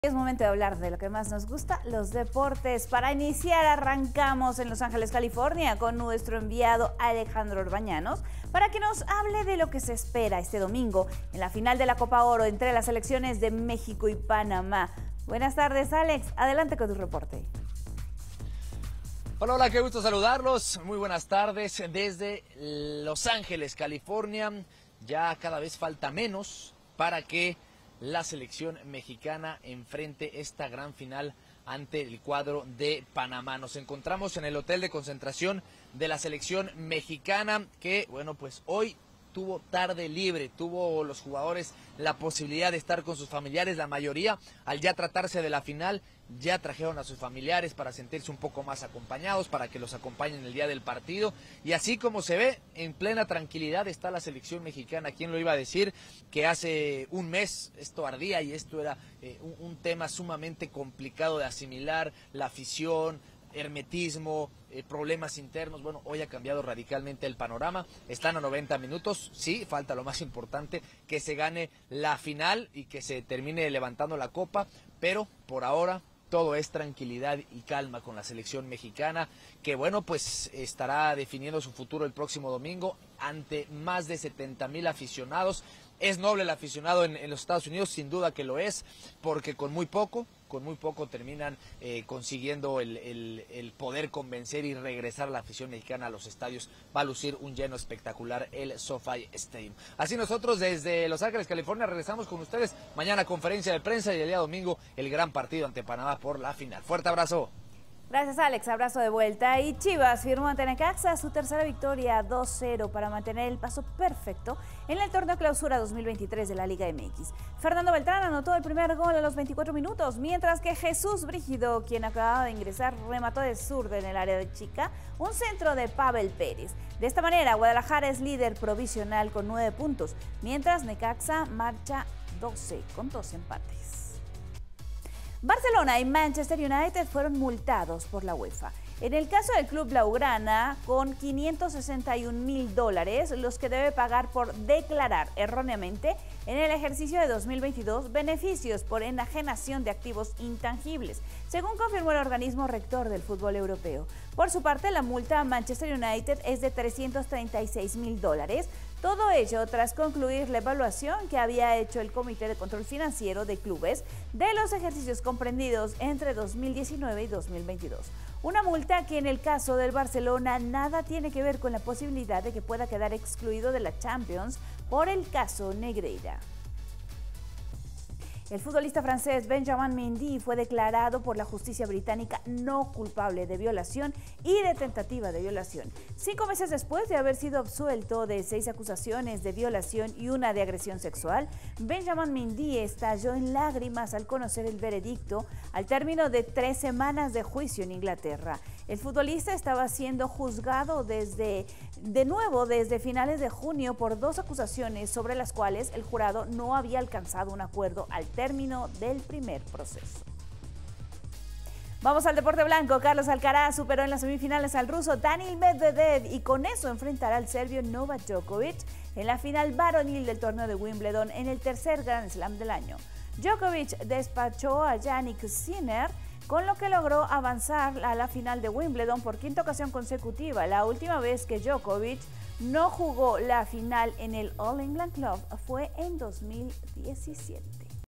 Es momento de hablar de lo que más nos gusta, los deportes. Para iniciar, arrancamos en Los Ángeles, California, con nuestro enviado Alejandro Orbañanos, para que nos hable de lo que se espera este domingo en la final de la Copa Oro entre las selecciones de México y Panamá. Buenas tardes, Alex. Adelante con tu reporte. Hola, qué gusto saludarlos. Muy buenas tardes desde Los Ángeles, California. Ya cada vez falta menos para que la selección mexicana enfrente esta gran final ante el cuadro de Panamá. Nos encontramos en el hotel de concentración de la selección mexicana que, bueno, pues hoy tuvo tarde libre, tuvo los jugadores la posibilidad de estar con sus familiares. La mayoría, al ya tratarse de la final, ya trajeron a sus familiares para sentirse un poco más acompañados, para que los acompañen el día del partido. Y así como se ve, en plena tranquilidad está la selección mexicana. ¿Quién lo iba a decir? Que hace un mes esto ardía y esto era un tema sumamente complicado de asimilar, la afición, hermetismo, problemas internos. Bueno, hoy ha cambiado radicalmente el panorama. Están a 90 minutos, sí, falta lo más importante, que se gane la final y que se termine levantando la copa, pero por ahora todo es tranquilidad y calma con la selección mexicana, que bueno, pues estará definiendo su futuro el próximo domingo ante más de 70,000 aficionados. Es noble el aficionado en los Estados Unidos, sin duda que lo es, porque con muy poco terminan consiguiendo el poder convencer y regresar a la afición mexicana a los estadios. Va a lucir un lleno espectacular el SoFi Stadium. Así nosotros desde Los Ángeles, California, regresamos con ustedes. Mañana conferencia de prensa y el día domingo el gran partido ante Panamá por la final. Fuerte abrazo. Gracias, Alex. Abrazo de vuelta. Y Chivas firmó ante Necaxa su tercera victoria 2-0 para mantener el paso perfecto en el torneo Clausura 2023 de la Liga MX. Fernando Beltrán anotó el primer gol a los 24 minutos, mientras que Jesús Brígido, quien acababa de ingresar, remató de zurda en el área de chica un centro de Pavel Pérez. De esta manera, Guadalajara es líder provisional con 9 puntos, mientras Necaxa marcha 12 con 2 empates. Barcelona y Manchester United fueron multados por la UEFA. En el caso del club blaugrana, con $561,000, los que debe pagar por declarar erróneamente en el ejercicio de 2022 beneficios por enajenación de activos intangibles, según confirmó el organismo rector del fútbol europeo. Por su parte, la multa a Manchester United es de $336,000, todo ello tras concluir la evaluación que había hecho el Comité de Control Financiero de Clubes de los ejercicios comprendidos entre 2019 y 2022. Una multa que en el caso del Barcelona nada tiene que ver con la posibilidad de que pueda quedar excluido de la Champions por el caso Negreira. El futbolista francés Benjamin Mendy fue declarado por la justicia británica no culpable de violación y de tentativa de violación. 5 meses después de haber sido absuelto de 6 acusaciones de violación y una de agresión sexual, Benjamin Mendy estalló en lágrimas al conocer el veredicto al término de 3 semanas de juicio en Inglaterra. El futbolista estaba siendo juzgado desde finales de junio por 2 acusaciones sobre las cuales el jurado no había alcanzado un acuerdo al término del primer proceso. Vamos al deporte blanco. Carlos Alcaraz superó en las semifinales al ruso Daniil Medvedev y con eso enfrentará al serbio Novak Djokovic en la final varonil del torneo de Wimbledon en el tercer Grand Slam del año. Djokovic despachó a Jannik Sinner, con lo que logró avanzar a la final de Wimbledon por 5ª ocasión consecutiva. La última vez que Djokovic no jugó la final en el All England Club fue en 2017.